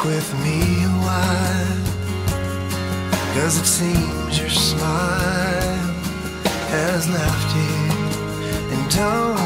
with me a while, 'cause it seems your smile has left you and don't